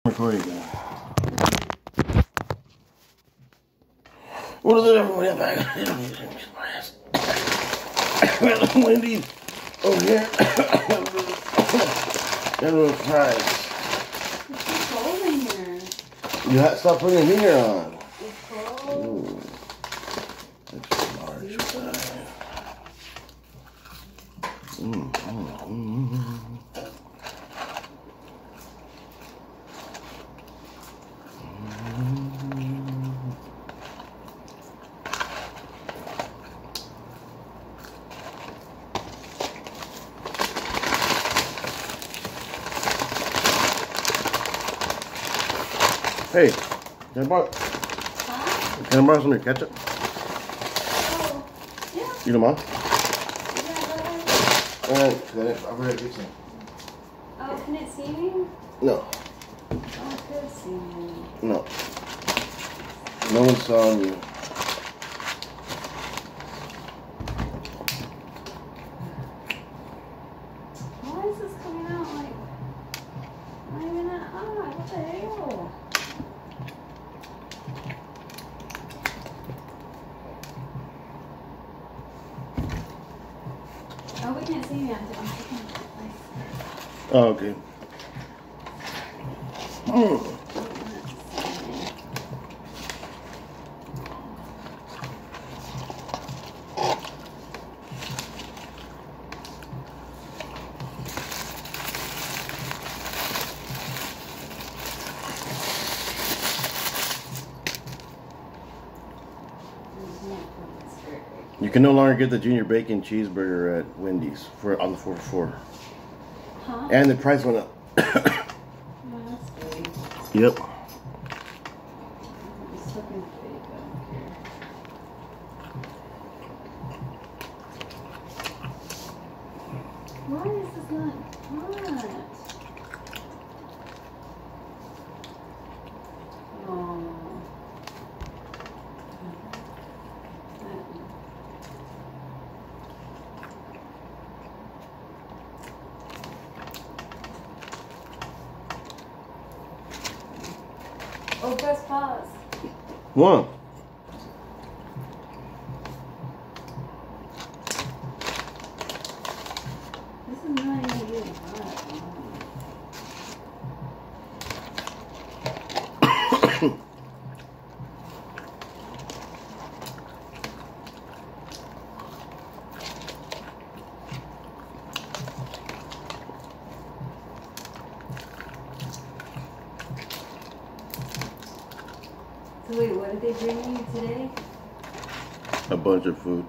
Recording now. What is it, everybody? I'm back. Wendy over here. Got a little surprise. It's cold in here. You have to stop putting the heater on. It's cold. Ooh. Extra large size. Hey, can I borrow some of your ketchup? Oh, yeah. You don't mind? Yeah, Alright, I'll get some. oh, can it see me? No, Oh, it could see me. no. No one saw you. Why is this coming out like not even that hot? What the hell? Oh, we can't see me. I'm taking Oh, okay. You can no longer get the junior bacon cheeseburger at Wendy's on the 4 for $4. Huh? And the price went up. Oh, that's big. Yep. It's looking big up here. Why is this not hot? Oh. Oh, press pause. One. This is not even getting hot. So wait, what did they bring you today? A bunch of food.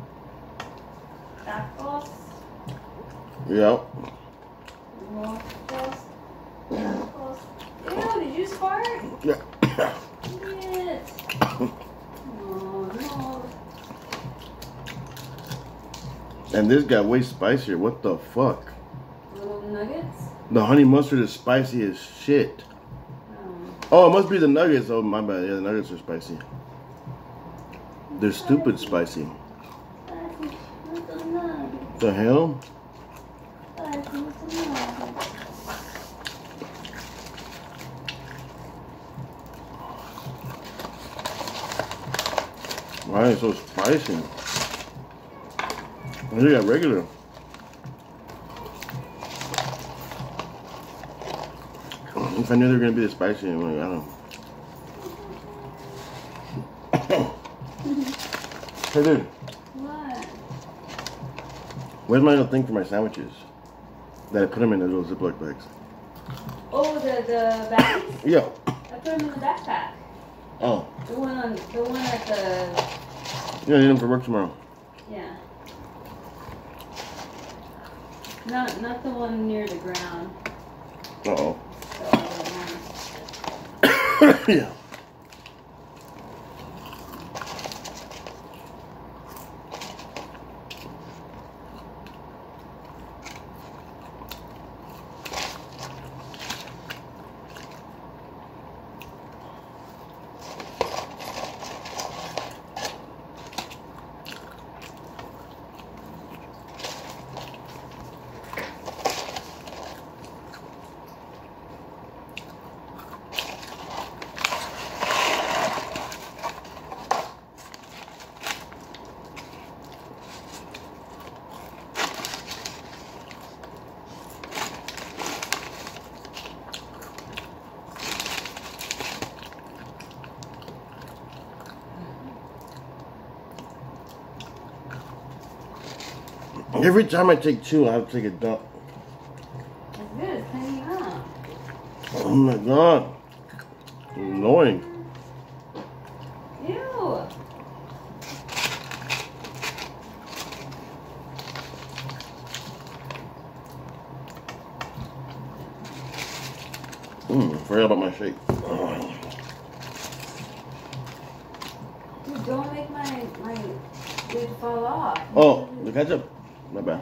Tacos? Yep. More tacos? Tacos? Ew, did you just fart? Yeah. Shit. Oh, no. And this got way spicier. What the fuck? Little nuggets? The honey mustard is spicy as shit. Oh, it must be the nuggets. Oh, my bad. Yeah, the nuggets are spicy. They're stupid spicy. The hell? Why is it so spicy? I think I got regular. If I knew they were gonna be this spicy, I'm like, I don't know. Hey, dude. What? Where's my little thing for my sandwiches? That I put them in the little Ziploc bags. Oh, the bags? Yeah. I put them in the backpack. Oh. The one at the. Yeah, I need them for work tomorrow. Yeah. Not the one near the ground. Uh-oh. The other one. Yeah. Every time I take two, I have to take a dump. It's good. It's cleaning up. Oh my god. Annoying. Ew. Forgot about my shake. Dude, don't make my lid fall off. Oh, the ketchup. My bad.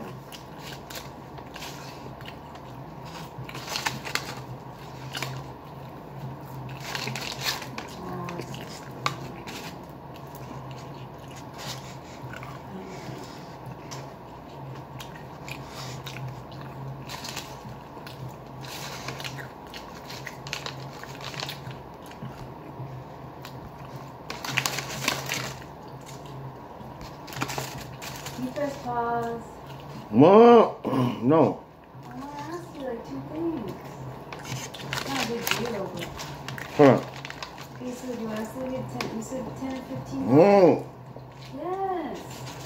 You press pause. Well, no. I want to ask you like two things. It's not a big deal, but. Huh. Okay, so do I still get 10? You said 10 or 15? Oh. Yes.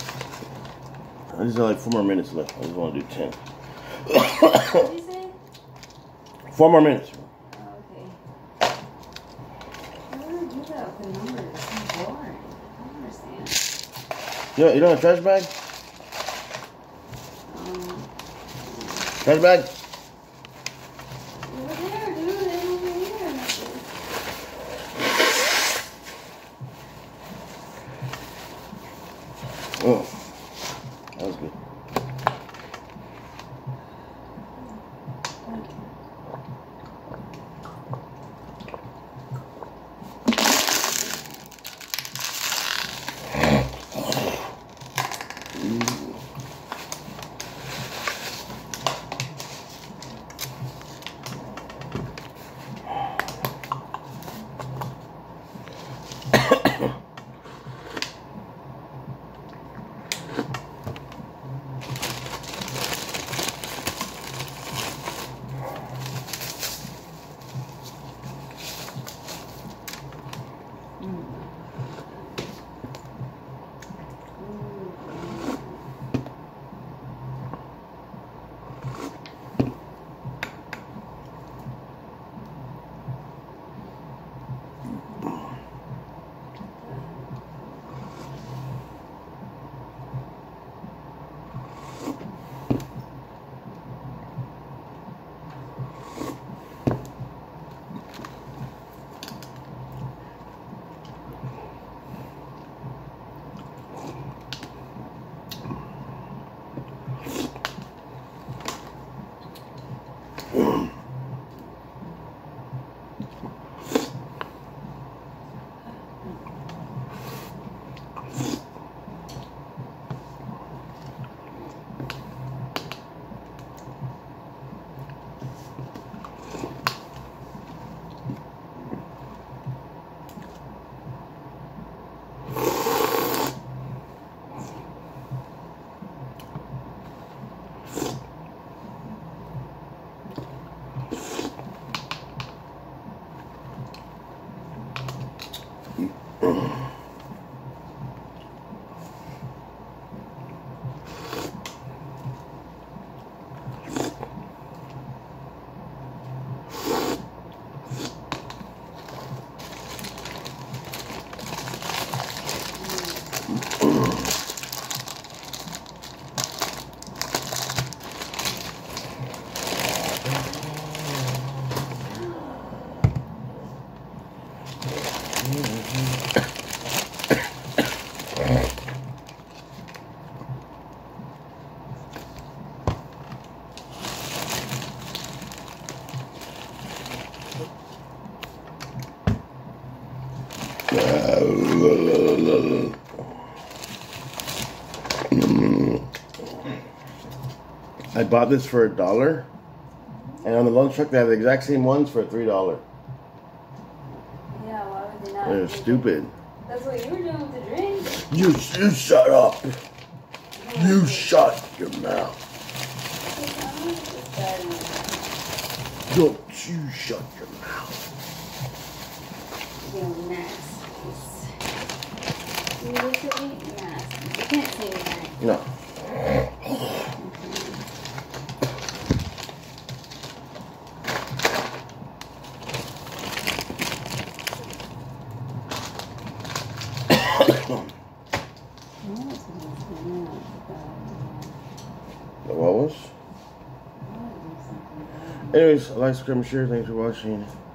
I just have like 4 more minutes left. I just want to do 10. What did you say? 4 more minutes. Oh, okay. Why would I do that with the numbers? It's so boring. I don't understand. You don't have a trash bag? Trash bag? Over there, dude. It's over here. Oh. That was good. I bought this for $1, and on the lunch truck they have the exact same ones for $3. Yeah, why would they not? They're stupid. That's what you were doing with the drink. You shut up. You shut your mouth. Don't you shut your mouth. You're nasty. You look at me nasty. You can't say that. No. What was? Anyways, like, subscribe, and share. Thanks for watching.